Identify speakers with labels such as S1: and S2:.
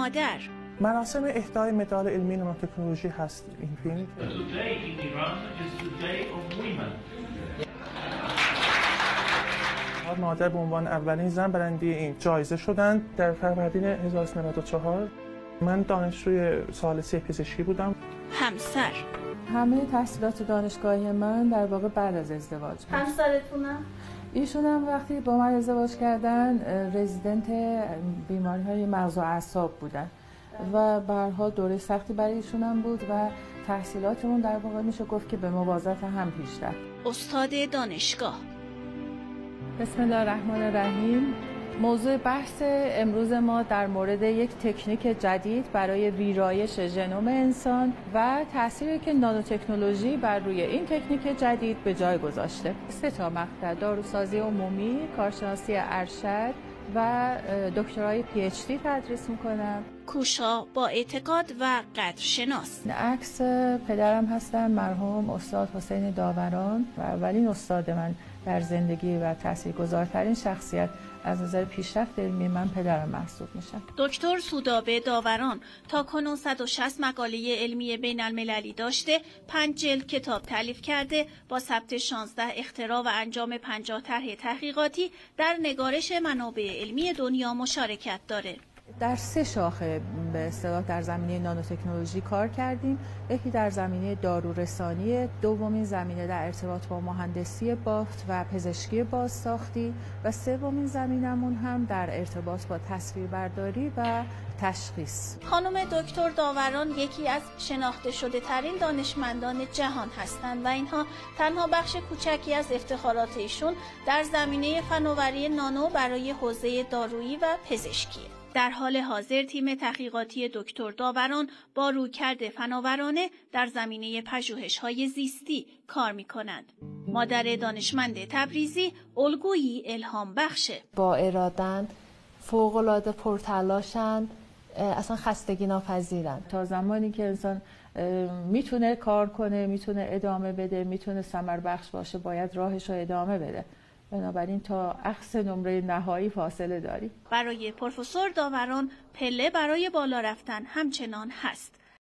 S1: مادر.
S2: مراسم اهدای مدال علمی نانوتکنولوژی هست این فیلم. مادر به عنوان اولین زن برنده این جایزه شدند در فروردین 1994. من دانشجوی سال 3 پزشکی بودم.
S1: همسر.
S3: همه تحصیلات دانشگاهی من در واقع بعد از ازدواج بود.
S1: همسرتونم؟
S3: ایشون هم وقتی با من ازدواج کردن رزیدنت بیماری‌های مغز و اعصاب بودن و به هر حال دوره سختی برای ایشون هم بود و تحصیلاتمون در واقع میشه گفت که به موازات هم پیش رفت.
S1: استاد دانشگاه.
S3: بسم الله الرحمن الرحیم. موضوع بحث امروز ما در مورد یک تکنیک جدید برای ویرایش ژنوم انسان و تأثیری که نانوتکنولوژی بر روی این تکنیک جدید به جای گذاشته. 3 مقطع: داروسازی عمومی، کارشناسی ارشد و دکترای PhD تدریس میکنم.
S1: کوشا با اعتقاد و قدرشناس.
S3: عکس پدرم هستن، مرحوم استاد حسین داوران و اولین استاد من در زندگی و تاثیرگذارترین شخصیت از نظر پیشرفت علمی من پدرم محسوب میشن.
S1: دکتر سودابه داوران تاکنون 160 مقاله علمی بین المللی داشته، 5 جلد کتاب تالیف کرده، با ثبت 16 اختراع و انجام 50 طرح تحقیقاتی در نگارش منابع علمی دنیا مشارکت داره.
S3: در 3 شاخه به اصطلاح در زمینه نانوتکنولوژی کار کردیم. یکی در زمینه دارورسانی، دومین زمینه در ارتباط با مهندسی بافت و پزشکی بازساختی و سومین زمینمون هم در ارتباط با تصویربرداری و تشخیص.
S1: خانم دکتر داوران یکی از شناخته شده ترین دانشمندان جهان هستند و اینها تنها بخش کوچکی از افتخارات ایشون در زمینه فناوری نانو برای حوزه دارویی و پزشکی. در حال حاضر تیم تحقیقاتی دکتر داوران با رویکرد فناورانه در زمینه پژوهش‌های زیستی کار می‌کنند. مادر دانشمند تبریزی الگویی الهام بخشه.
S4: با ارادن، فوق‌العاده پرتلاشن، اصلا خستگی ناپذیرن.
S3: تا زمانی که انسان میتونه کار کنه، میتونه ادامه بده، میتونه ثمر بخش باشه، باید راهش رو ادامه بده. بنابراین تا اقصی نمره نهایی فاصله داریم.
S1: برای پروفسور داوران پله برای بالا رفتن همچنان هست.